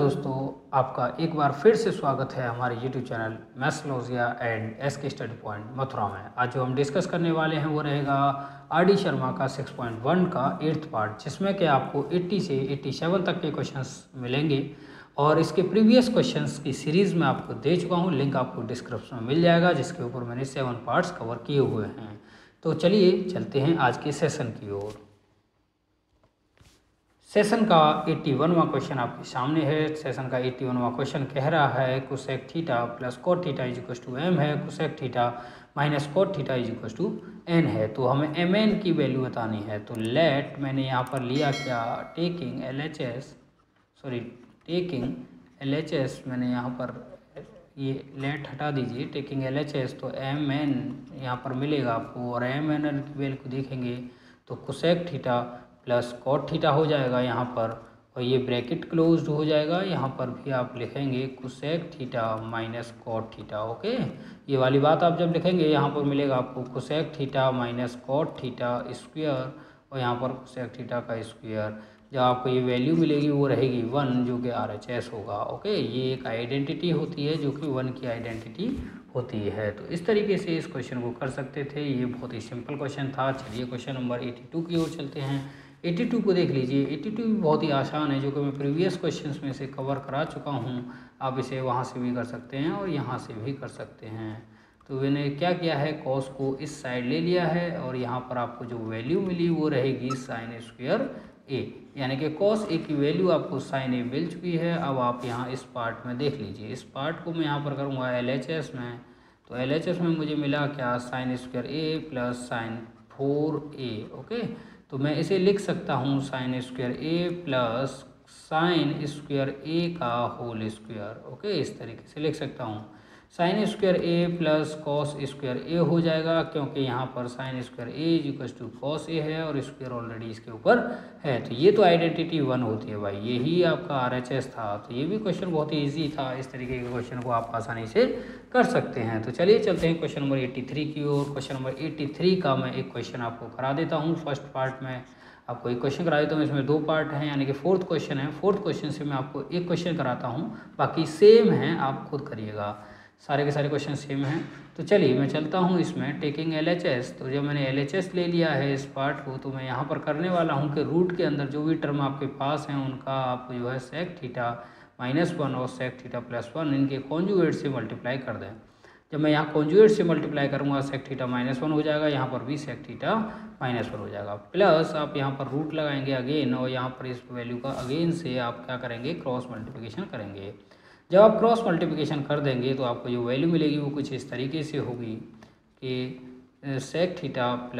दोस्तों, आपका एक बार फिर से स्वागत है हमारे YouTube channel Mathslogia and SK study point Mathura में। आज जो हम डिस्कस करने वाले हैं वो रहेगा आर.डी. शर्मा का 6.1 का 8th पार्ट, जिसमें कि आपको 80 से 87 तक के क्वेश्चंस मिलेंगे और इसके प्रीवियस क्वेश्चंस की सीरीज़ में आपको दे चुका हूँ। लिंक आपको डिस्क्रिप्शन में मिल जाएगा, जिसके ऊपर मैंने 7 पार्ट्स कवर किए हुए हैं। तो चलिए चलते हैं आज के सेशन की ओर। सेशन का 81वां क्वेश्चन आपके सामने है। सेशन का 81वां क्वेश्चन कह रहा है cosec theta plus cot theta is equal to M है, cosec theta minus cot theta is equal to N है। तो हमें एम एन की वैल्यू बतानी है। तो लेट मैंने यहाँ पर लिया क्या, टेकिंग एल एच एस मैंने यहाँ पर ये लेट हटा दीजिए, टेकिंग एल एच एस, तो एम एन यहाँ पर मिलेगा आपको और एम एन की वैल्यू को देखेंगे तो cosec theta plus cot theta हो जाएगा यहाँ पर, और ये ब्रैकेट क्लोज्ड हो जाएगा। यहाँ पर भी आप लिखेंगे cosec theta minus cot theta. Okay, ये वाली बात आप जब लिखेंगे यहाँ पर मिलेगा आपको cosec theta minus cot theta square, और यहाँ पर कोसेक थीटा का स्क्वायर। जब आपको ये वैल्यू मिलेगी वो रहेगी 1, जो कि RHS होगा। ओके, ये एक आइडेंटिटी होती है जो कि 1 की आइडेंटिटी होती है। तो इस तरीके से इस क्वेश्चन को कर सकते थे। ये बहुत ही सिंपल क्वेश्चन था। चलिए क्वेश्चन नंबर 82 की ओर चलते हैं। 82 को देख लीजिए। 82 भी बहुत ही आसान है, जो कि मैं प्रीवियस क्वेश्चंस में से कवर करा चुका हूँ। आप इसे वहाँ से भी कर सकते हैं और यहाँ से भी कर सकते हैं। तो मैंने क्या किया है, कॉस को इस साइड ले लिया है और यहाँ पर आपको जो वैल्यू मिली वो रहेगी साइन स्क्वायर ए, यानी कि कॉस ए की वैल्यू आपको साइन ए मिल चुकी है। अब आप यहाँ इस पार्ट में देख लीजिए। इस पार्ट को मैं यहाँ पर करूँगा LHS में। तो LHS में मुझे मिला क्या, sine square A plus sine 4a। Okay, तो मैं इसे लिख सकता हूँ sine square A plus sine square A का होल स्क्वायर। ओके, इस तरीके से लिख सकता हूँ। Sine square A plus cos square A हो जाएगा, क्योंकि यहाँ पर sine square A is equal to cos A है और स्क्वायर ऑलरेडी इसके ऊपर है। तो ये तो आइडेंटिटी 1 होती है भाई, यही आपका RHS था। तो ये भी क्वेश्चन बहुत ही ईजी था। इस तरीके के क्वेश्चन को आप आसानी से कर सकते हैं। तो चलिए चलते हैं क्वेश्चन नंबर 83 की ओर। क्वेश्चन नंबर 83 का मैं एक क्वेश्चन आपको करा देता हूँ। फर्स्ट पार्ट में आपको एक क्वेश्चन करा देता हूँ। इसमें 2 पार्ट हैं, यानी कि 4th क्वेश्चन है। 4th क्वेश्चन से मैं आपको एक क्वेश्चन कराता हूँ, बाकी सेम है, आप खुद करिएगा। सारे के सारे क्वेश्चन सेम हैं। तो चलिए मैं चलता हूँ इसमें, टेकिंग LHS। तो जब मैंने LHS ले लिया है इस पार्ट को, तो मैं यहाँ पर करने वाला हूँ कि रूट के अंदर जो भी टर्म आपके पास हैं उनका आप जो है सेक थीटा -1 और सेक थीटा +1 इनके कॉन्जुगेट से मल्टीप्लाई कर दें। जब मैं यहाँ कॉन्जुगेट से मल्टीप्लाई करूँगा, सेक थीटा -1 हो जाएगा, यहाँ पर भी सेक थीटा -1 हो जाएगा। प्लस आप यहाँ पर रूट लगाएंगे अगेन, और यहाँ पर इस वैल्यू का अगेन से आप क्या करेंगे, क्रॉस मल्टीप्लिकेशन करेंगे। जब आप क्रॉस मल्टीप्लिकेशन कर देंगे तो आपको जो वैल्यू मिलेगी वो कुछ इस तरीके से होगी कि sec theta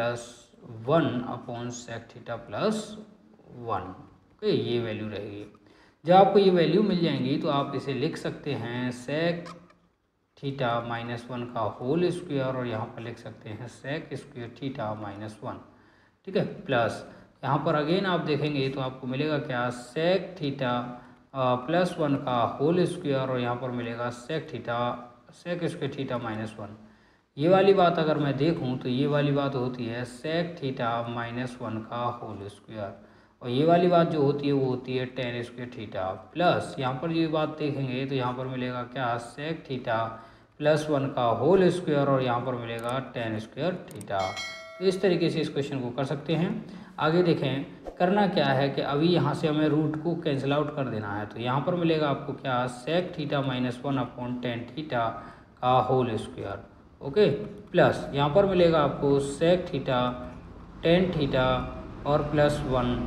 +1 upon sec theta +1। Okay, ये वैल्यू रहेगी। जब आपको ये वैल्यू मिल जाएंगी तो आप इसे लिख सकते हैं सेक थीटा -1 का होल स्क्वायर, और यहाँ पर लिख सकते हैं सेक स्क्वायर थीटा -1। ठीक है, प्लस यहाँ पर अगेन आप देखेंगे तो आपको मिलेगा क्या, सेक थीटा +1 का होल स्क्वायर, और यहाँ पर मिलेगा सेक स्क्वायर थीटा -1। ये वाली बात अगर मैं देखूँ तो ये वाली बात होती है सेक थीटा -1 का होल स्क्वायर, और ये वाली बात जो होती है वो होती है टेन स्क्वायर थीटा। प्लस यहाँ पर ये बात देखेंगे तो यहाँ पर मिलेगा क्या, सेक थीटा +1 का होल स्क्वायर, और यहाँ पर मिलेगा टेन स्क्वायर थीटा। तो इस तरीके से इस क्वेश्चन को कर सकते हैं। आगे देखें, करना क्या है कि अभी यहाँ से हमें रूट को कैंसिल आउट कर देना है। तो यहाँ पर मिलेगा आपको क्या, sec theta -1 upon tan theta का होल स्क्वायर। ओके, प्लस यहाँ पर मिलेगा आपको सेक थीटा टेन थीटा और +1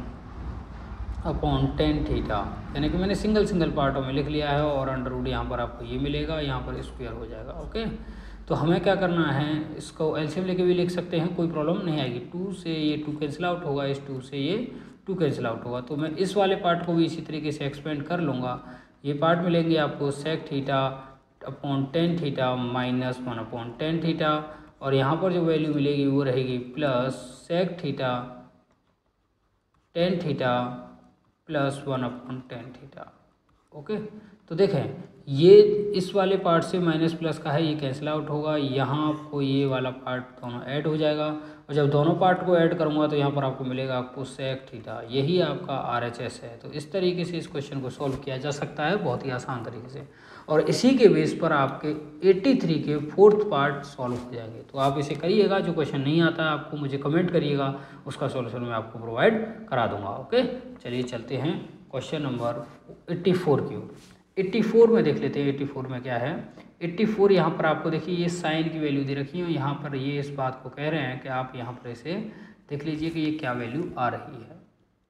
अपॉन टेन थीटा, यानी कि मैंने सिंगल पार्टों में लिख लिया है, और अंडर रूट यहाँ पर आपको ये मिलेगा, यहाँ पर स्क्वायर हो जाएगा। ओके, तो हमें क्या करना है, इसको एलसीएम लेके भी लिख सकते हैं, कोई प्रॉब्लम नहीं आएगी। 2 से ये 2 कैंसिल आउट होगा, इस 2 से ये 2 कैंसिल आउट होगा। तो मैं इस वाले पार्ट को भी इसी तरीके से एक्सपेंड कर लूँगा। ये पार्ट मिलेंगे आपको sec theta upon tan theta -1 upon tan theta, और यहाँ पर जो वैल्यू मिलेगी वो रहेगी plus sec theta tan theta +1 upon tan theta. Okay, तो देखें ये इस वाले पार्ट से माइनस प्लस का है, ये कैंसिल आउट होगा, यहाँ आपको ये वाला पार्ट दोनों ऐड हो जाएगा, और जब दोनों पार्ट को ऐड करूँगा तो यहाँ पर आपको मिलेगा कोसेक थीटा। यही आपका RHS है। तो इस तरीके से इस क्वेश्चन को सॉल्व किया जा सकता है बहुत ही आसान तरीके से, और इसी के बेस पर आपके 83 के 4th पार्ट सॉल्व हो जाएंगे। तो आप इसे करिएगा, जो क्वेश्चन नहीं आता है आपको मुझे कमेंट करिएगा, उसका सॉल्यूशन मैं आपको प्रोवाइड करा दूंगा। ओके, चलिए चलते हैं क्वेश्चन नंबर 84 की ओर। 84 में देख लेते हैं 84 में क्या है। 84 यहाँ पर आपको देखिए ये साइन की वैल्यू दे रखी है, यहाँ पर ये इस बात को कह रहे हैं कि आप यहाँ पर इसे देख लीजिए कि ये क्या वैल्यू आ रही है।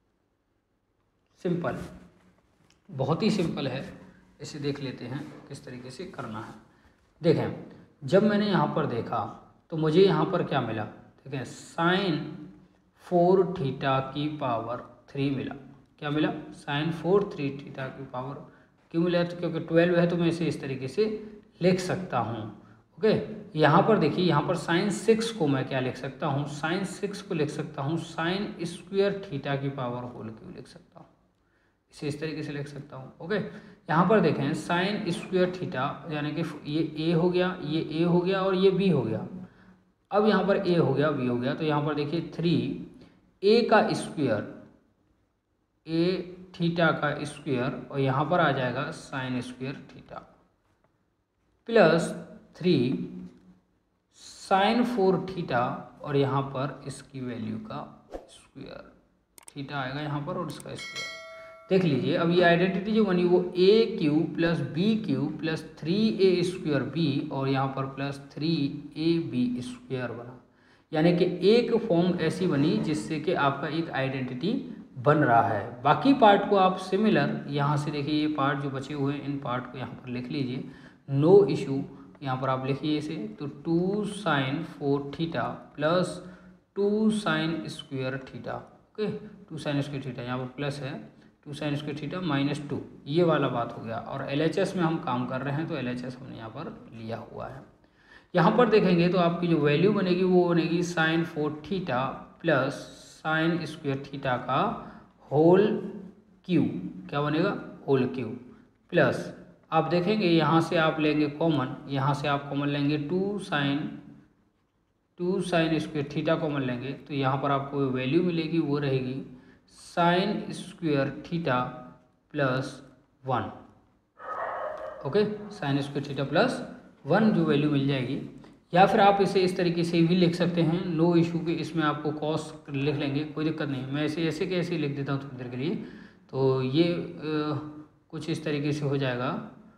सिंपल, बहुत ही सिंपल है, इसे देख लेते हैं किस तरीके से करना है। देखें जब मैंने यहाँ पर देखा तो मुझे यहाँ पर क्या मिला, देखें साइन 4 थीटा की पावर 3 मिला। क्या मिला, साइन 4 थीटा की पावर क्यों मिला, तो क्योंकि 12 है तो मैं इसे इस तरीके से लिख सकता हूँ। ओके, यहाँ पर देखिए यहाँ पर साइन 6 को मैं क्या लिख सकता हूँ, साइन 6 को लिख सकता हूँ साइन स्क्वायर थीटा की पावर होल क्यों लिख सकता हूँ, इसे इस तरीके से लिख सकता हूँ। ओके, यहाँ पर देखें साइन स्क्वायर थीटा यानी कि ये ए हो गया, ये ए हो गया और ये बी हो गया। अब यहाँ पर ए हो गया, बी हो गया, तो यहाँ पर देखिए 3 ए का स्क्वायर, ए थीटा का स्क्वायर, और यहाँ पर आ जाएगा sine square theta plus 3 sine 4 theta, और यहाँ पर इसकी वैल्यू का स्क्वायर, थीटा आएगा यहाँ पर और इसका स्क्वायर। देख लीजिए अब ये आइडेंटिटी जो बनी वो A cube plus B cube plus 3a square B, और यहाँ पर प्लस 3ab स्क्वायर बना, यानी कि एक फॉर्म ऐसी बनी जिससे कि आपका एक आइडेंटिटी बन रहा है। बाकी पार्ट को आप सिमिलर यहाँ से देखिए, ये पार्ट जो बचे हुए हैं इन पार्ट को यहाँ पर लिख लीजिए, नो इशू, यहाँ पर आप लिखिए इसे। तो 2 sine 4 theta plus 2 sine square theta. Okay, 2 sine square theta यहाँ पर प्लस है, 2 साइन स्क्वायर थीटा माइनस 2, ये वाला बात हो गया। और LHS में हम काम कर रहे हैं तो LHS हमने यहाँ पर लिया हुआ है। यहाँ पर देखेंगे तो आपकी जो वैल्यू बनेगी वो बनेगी sine 4 theta plus sine square theta का होल क्यू, क्या बनेगा, होल क्यू, प्लस आप देखेंगे यहाँ से आप लेंगे कॉमन, यहाँ से आप कॉमन लेंगे 2 साइन स्क्वायर थीटा कॉमन लेंगे, तो यहाँ पर आपको वैल्यू मिलेगी वो रहेगी sine square theta plus 1। Okay, sine square theta plus 1 जो वैल्यू मिल जाएगी। या फिर आप इसे इस तरीके से भी लिख सकते हैं, नो इशू के, इसमें आपको कॉस लिख लेंगे, कोई दिक्कत नहीं। मैं इसे ऐसे कैसे लिख देता हूँ थोड़ी देर के लिए, तो ये कुछ इस तरीके से हो जाएगा।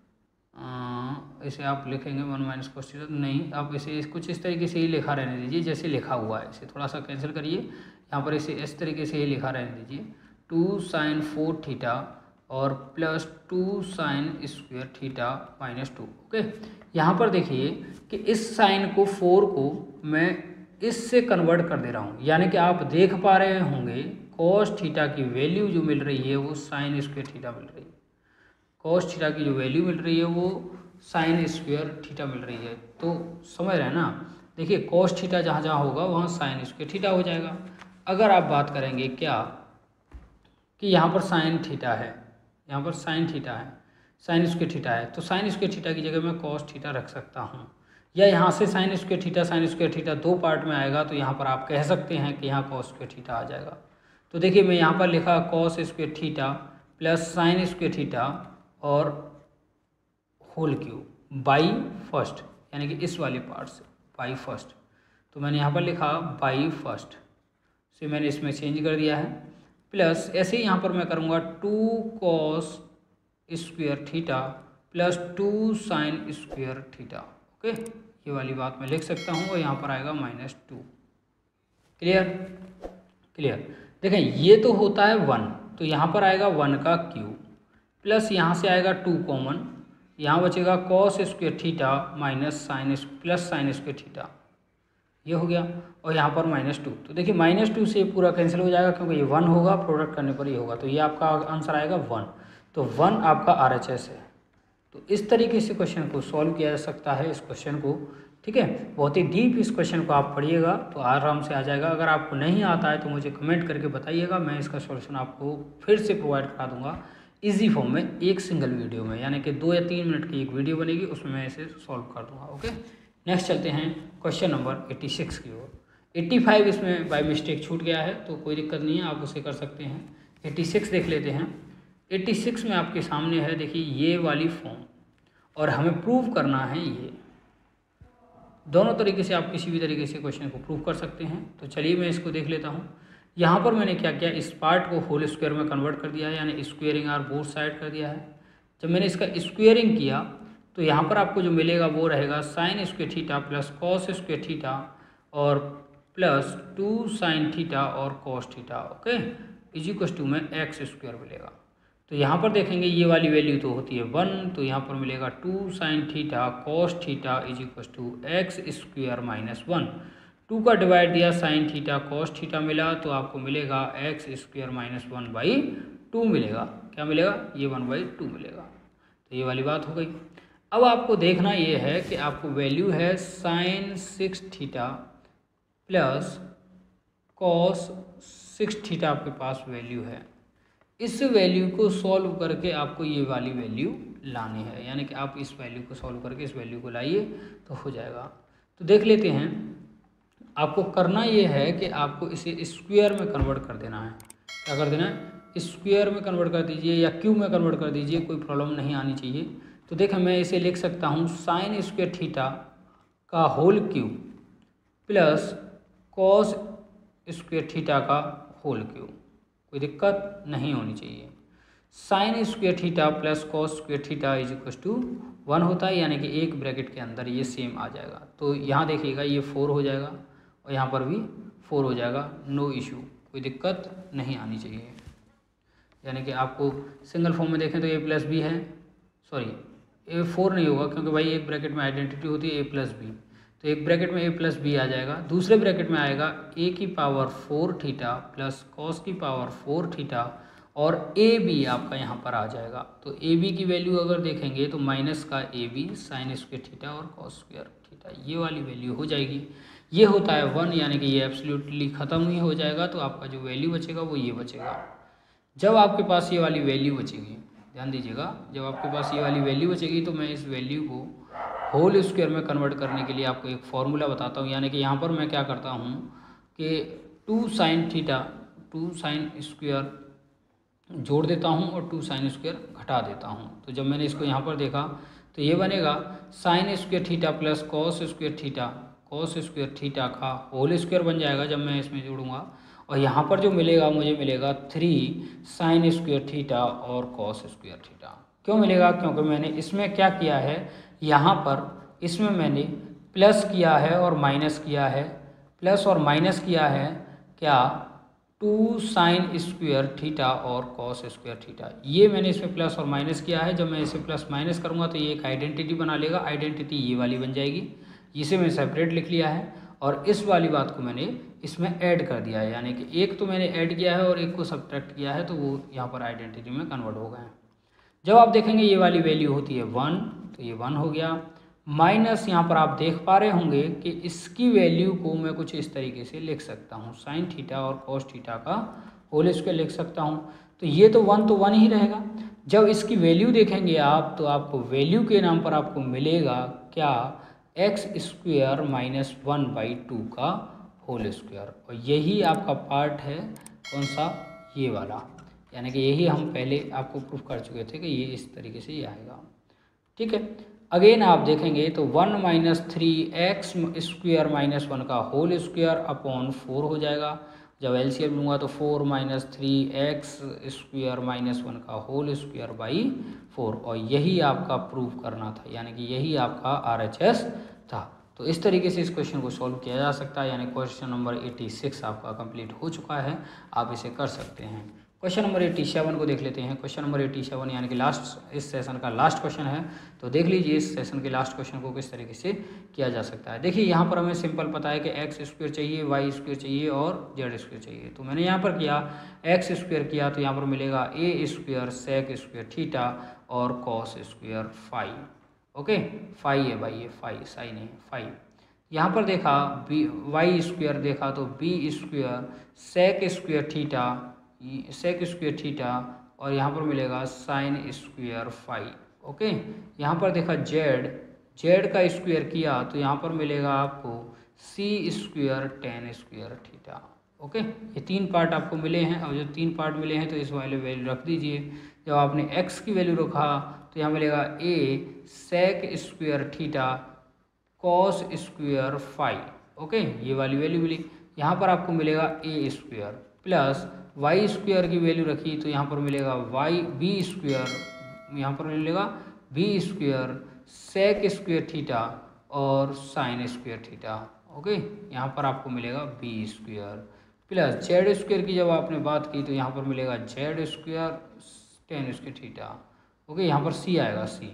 इसे आप लिखेंगे 1 माइनस कॉस थीटा, नहीं आप इसे कुछ इस तरीके से ही लिखा रहने दीजिए जैसे लिखा हुआ है। इसे थोड़ा सा कैंसिल करिए, यहाँ पर इसे इस तरीके से ही लिखा रहने दीजिए, 2 साइन 4 थीटा और plus 2 sine square theta minus 2। Okay, यहाँ पर देखिए कि इस साइन को 4 को मैं इससे कन्वर्ट कर दे रहा हूँ, यानी कि आप देख पा रहे होंगे कॉस थीटा की वैल्यू जो मिल रही है वो साइन स्क्वायर थीटा मिल रही है, कॉस थीटा की जो वैल्यू मिल रही है वो साइन स्क्वायर थीटा मिल रही है। तो समझ रहे हैं ना, देखिए कॉस थीटा जहाँ जहाँ होगा वहाँ साइन स्क्वायर थीटा हो जाएगा। अगर आप बात करेंगे क्या कि यहाँ पर साइन थीटा है, यहाँ पर साइन थीटा है, साइन स्क्वायर थीटा है, तो साइन स्क्वायर थीटा की जगह मैं कॉस थीटा रख सकता हूँ, या यहाँ से साइन स्क्वायर थीटा 2 पार्ट में आएगा, तो यहाँ पर आप कह सकते हैं कि यहाँ कॉस स्क्वायर थीटा आ जाएगा। तो देखिए मैं यहाँ पर लिखा cos square theta plus sine square theta और होल क्यूब बाई फर्स्ट, यानी कि इस वाले पार्ट से बाई फर्स्ट, तो मैंने यहाँ पर लिखा बाई फर्स्ट से मैंने इसमें चेंज कर दिया है, प्लस ऐसे ही यहाँ पर मैं करूँगा 2 cos square theta plus 2 sine square theta. Okay, ये वाली बात मैं लिख सकता हूँ और यहाँ पर आएगा -2। Clear, clear. देखें ये तो होता है 1, तो यहाँ पर आएगा 1 का क्यूब प्लस यहाँ से आएगा 2 कॉमन, यहाँ बचेगा cos square theta minus sine plus sine square theta, ये हो गया, और यहाँ पर -2। तो देखिए -2 से पूरा कैंसिल हो जाएगा क्योंकि ये 1 होगा, प्रोडक्ट करने पर ये होगा, तो ये आपका आंसर आएगा 1। तो 1 आपका RHS है। तो इस तरीके से क्वेश्चन को सॉल्व किया जा सकता है, इस क्वेश्चन को, ठीक है। बहुत ही डीप इस क्वेश्चन को आप पढ़िएगा तो आराम से आ जाएगा। अगर आपको नहीं आता है तो मुझे कमेंट करके बताइएगा, मैं इसका सॉल्यूशन आपको फिर से प्रोवाइड करा दूंगा। इजी फॉर्म में एक सिंगल वीडियो में, यानी कि 2 या 3 मिनट की एक वीडियो बनेगी, उसमें मैं इसे सॉल्व कर दूंगा। ओके, नेक्स्ट चलते हैं क्वेश्चन नंबर 86 की ओर। 85 इसमें बाय मिस्टेक छूट गया है, तो कोई दिक्कत नहीं है, आप उसे कर सकते हैं। 86 देख लेते हैं। 86 में आपके सामने है, देखिए ये वाली फॉर्म, और हमें प्रूव करना है ये। दोनों तरीके से आप किसी भी तरीके से क्वेश्चन को प्रूव कर सकते हैं। तो चलिए मैं इसको देख लेता हूँ। यहाँ पर मैंने क्या किया, इस पार्ट को होल स्क्वायर में कन्वर्ट कर दिया है, यानी स्क्वेयरिंग आर बोथ साइड कर दिया है। जब मैंने इसका स्क्वेयरिंग किया तो यहाँ पर आपको जो मिलेगा वो रहेगा sine square theta plus cos square theta और प्लस 2 साइन थीटा और cos theta. Okay, is equal to में एक्स स्क्वायर मिलेगा। तो यहाँ पर देखेंगे ये वाली वैल्यू तो होती है 1, तो यहाँ पर मिलेगा 2 sine theta cos theta is equal to x square minus 1। 2 का डिवाइड दिया, साइन थीटा कॉस थीटा मिला, तो आपको मिलेगा एक्स स्क्वायर माइनस 1/2 मिलेगा। क्या मिलेगा, ये 1/2 मिलेगा। तो ये वाली बात हो गई। अब आपको देखना ये है कि आपको वैल्यू है sine 6 theta plus cos 6 theta आपके पास वैल्यू है। इस वैल्यू को सॉल्व करके आपको ये वाली वैल्यू लानी है, यानी कि आप इस वैल्यू को सॉल्व करके इस वैल्यू को लाइए तो हो जाएगा। तो देख लेते हैं, आपको करना ये है कि आपको इसे स्क्वायर में कन्वर्ट कर देना है। क्या कर देना है, स्क्वायर में कन्वर्ट कर दीजिए या क्यूब में कन्वर्ट कर दीजिए, कोई प्रॉब्लम नहीं आनी चाहिए। तो देखें, मैं इसे लिख सकता हूँ साइन स्क्वायर थीटा का whole cube plus cos square theta का होल क्यूब, कोई दिक्कत नहीं होनी चाहिए। Sine square theta plus cos square theta is equal to 1 होता है, यानी कि एक ब्रैकेट के अंदर ये सेम आ जाएगा। तो यहाँ देखिएगा ये 4 हो जाएगा और यहाँ पर भी 4 हो जाएगा, नो इशू, कोई दिक्कत नहीं आनी चाहिए। यानी कि आपको सिंगल फॉर्म में देखें तो a प्लस बी है, सॉरी ए 4 नहीं होगा, क्योंकि भाई एक ब्रैकेट में आइडेंटिटी होती है a प्लस बी, तो एक ब्रैकेट में a प्लस बी आ जाएगा। दूसरे ब्रैकेट में आएगा a की पावर 4 थीटा प्लस कॉस की पावर 4 थीटा और ए बी आपका यहाँ पर आ जाएगा। तो ए बी की वैल्यू अगर देखेंगे तो माइनस का a b sine square theta और कॉस स्क्वायर थीटा, ये वाली वैल्यू हो जाएगी। ये होता है 1, यानी कि ये एब्सोल्युटली ख़त्म ही हो जाएगा। तो आपका जो वैल्यू बचेगा वो ये बचेगा। जब आपके पास ये वाली वैल्यू बचेगी, ध्यान दीजिएगा, जब आपके पास ये वाली वैल्यू बचेगी तो मैं इस वैल्यू को होल स्क्वायर में कन्वर्ट करने के लिए आपको एक फॉर्मूला बताता हूँ। यानी कि यहाँ पर मैं क्या करता हूँ कि 2 साइन थीटा 2 साइन स्क्वायर जोड़ देता हूँ और 2 साइन स्क्वायर घटा देता हूँ। तो जब मैंने इसको यहाँ पर देखा तो ये बनेगा sine square theta plus cos square theta का होल स्क्वायर बन जाएगा जब मैं इसमें जोड़ूंगा। और यहाँ पर जो मिलेगा मुझे मिलेगा 3 साइन स्क्वायर थीटा और कॉस स्क्वायर थीटा। क्यों मिलेगा, क्योंकि मैंने इसमें क्या किया है, यहाँ पर इसमें मैंने प्लस किया है और माइनस किया है, प्लस और माइनस किया है क्या, 2 साइन स्क्वायर थीटा और कॉस स्क्वायर थीटा। ये मैंने इसमें प्लस और माइनस किया है। जब मैं इसे प्लस माइनस करूँगा तो ये एक आइडेंटिटी बना लेगा, आइडेंटिटी ये वाली बन जाएगी, इसे मैं सेपरेट लिख लिया है। और इस वाली बात को मैंने इसमें ऐड कर दिया है, यानी कि एक तो मैंने ऐड किया है और एक को सब्ट्रैक्ट किया है, तो वो यहाँ पर आइडेंटिटी में कन्वर्ट हो गए हैं। जब आप देखेंगे ये वाली वैल्यू होती है 1, तो ये 1 हो गया। माइनस यहाँ पर आप देख पा रहे होंगे कि इसकी वैल्यू को मैं कुछ इस तरीके से लिख सकता हूँ, साइन थीटा और कॉस थीटा का होल स्क्वायर लिख सकता हूँ। तो ये तो 1 ही रहेगा। जब इसकी वैल्यू देखेंगे आप तो आपको वैल्यू के नाम पर आपको मिलेगा क्या, एक्स स्क्वायर माइनस 1/2 का होल स्क्वायर। और यही आपका पार्ट है कौन सा, ये वाला, यानी कि यही हम पहले आपको प्रूफ कर चुके थे कि ये इस तरीके से ये आएगा। ठीक है, अगेन आप देखेंगे तो 1 माइनस 3x स्क्वायर माइनस 1 का होल स्क्वायर अपॉन 4 हो जाएगा। जब एलसीएम लूँगा तो 4 माइनस 3x स्क्वायर माइनस 1 का होल स्क्वायर बाई 4। और यही आपका प्रूफ करना था, यानी कि यही आपका RHS था। तो इस तरीके से इस क्वेश्चन को सॉल्व किया जा सकता है, यानी क्वेश्चन नंबर 86 आपका कंप्लीट हो चुका है, आप इसे कर सकते हैं। क्वेश्चन नंबर 87 को देख लेते हैं। क्वेश्चन नंबर 87 यानी कि लास्ट, इस सेशन का लास्ट क्वेश्चन है। तो देख लीजिए इस सेशन के लास्ट क्वेश्चन को किस तरीके से किया जा सकता है। देखिए यहाँ पर हमें सिंपल पता है कि एक्स स्क्वायर चाहिए, वाई स्क्वायर चाहिए और जेड स्क्वायर चाहिए। तो मैंने यहाँ पर किया एक्स स्क्वायर किया, तो यहाँ पर मिलेगा a square sec square theta और cos square phi. Okay, phi है भाई, ये फाई साई नहीं, फाई। यहाँ पर देखा बी वाई स्क्वायर देखा तो b square sec square theta और यहाँ पर मिलेगा साइन स्क्वायर फाई। ओके, यहाँ पर देखा जेड का स्क्वायर किया तो यहाँ पर मिलेगा आपको c square tan square theta. Okay, ये 3 पार्ट आपको मिले हैं, और जो 3 पार्ट मिले हैं तो इस वाले वैल्यू रख दीजिए। जब आपने x की वैल्यू रखा तो यहाँ मिलेगा a sec square theta cos square phi. Okay, ये वाली वैल्यू मिली। यहाँ पर आपको मिलेगा a square plus y square की वैल्यू रखी तो यहाँ पर मिलेगा वाई बी स्क्वायर, यहाँ पर मिलेगा b square sec square theta और साइन स्क्वायर थीटा। ओके, यहाँ पर आपको मिलेगा b square plus z square की जब आपने बात की तो यहाँ पर मिलेगा z square tan square theta. Okay, यहाँ पर सी आएगा, सी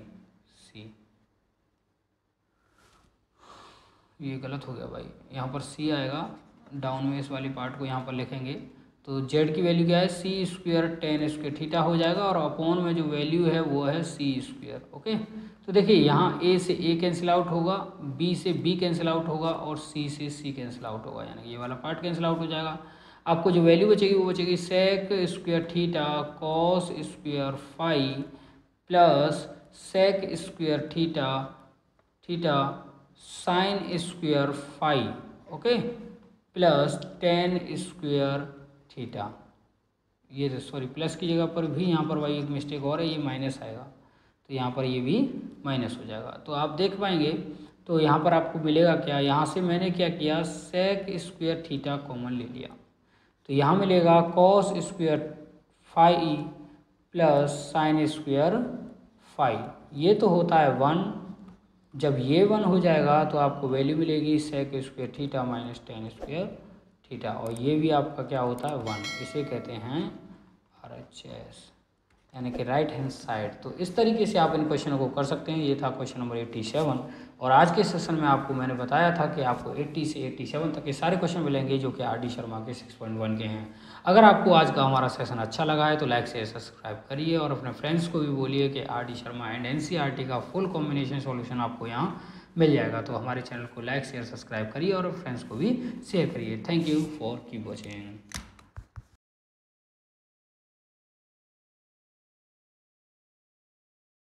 ये गलत हो गया भाई, यहाँ पर सी आएगा। डाउन में इस वाली पार्ट को यहाँ पर लिखेंगे तो जेड की वैल्यू क्या है c square tan square theta हो जाएगा, और अपॉन में जो वैल्यू है वो है सी स्क्वायर। ओके, तो देखिए यहाँ ए से ए कैंसिल आउट होगा, बी से बी कैंसिल आउट होगा और सी से सी कैंसिल आउट होगा, यानी ये वाला पार्ट कैंसिल आउट हो जाएगा। आपको जो वैल्यू बचेगी वो बचेगी sec square theta cos square phi plus sec square theta sine square phi. Okay, plus tan square theta. ये सॉरी प्लस की जगह पर भी यहाँ पर भाई एक मिस्टेक और है, ये माइनस आएगा तो यहाँ पर ये भी माइनस हो जाएगा। तो आप देख पाएंगे तो यहाँ पर आपको मिलेगा क्या, यहाँ से मैंने क्या किया सेक स्क्वायर थीटा कॉमन ले लिया तो यहाँ मिलेगा cos square phi plus sine square phi. ये तो होता है 1, जब ये 1 हो जाएगा तो आपको वैल्यू मिलेगी sec square theta minus tan square theta, और ये भी आपका क्या होता है 1। इसे कहते हैं RHS यानी कि राइट हैंड साइड। तो इस तरीके से आप इन क्वेश्चनों को कर सकते हैं। ये था क्वेश्चन नंबर 87, और आज के सेशन में आपको मैंने बताया था कि आपको 80 से 87 तक के सारे क्वेश्चन मिलेंगे जो कि RD शर्मा के 6.1 के हैं। अगर आपको आज का हमारा सेशन अच्छा लगा है तो लाइक शेयर सब्सक्राइब करिए, और अपने फ्रेंड्स को भी बोलिए कि RD शर्मा एंड NCERT का फुल कॉम्बिनेशन सॉल्यूशन आपको यहाँ मिल जाएगा। तो हमारे चैनल को लाइक शेयर सब्सक्राइब करिए और फ्रेंड्स को भी शेयर करिए। Thank you for keep watching.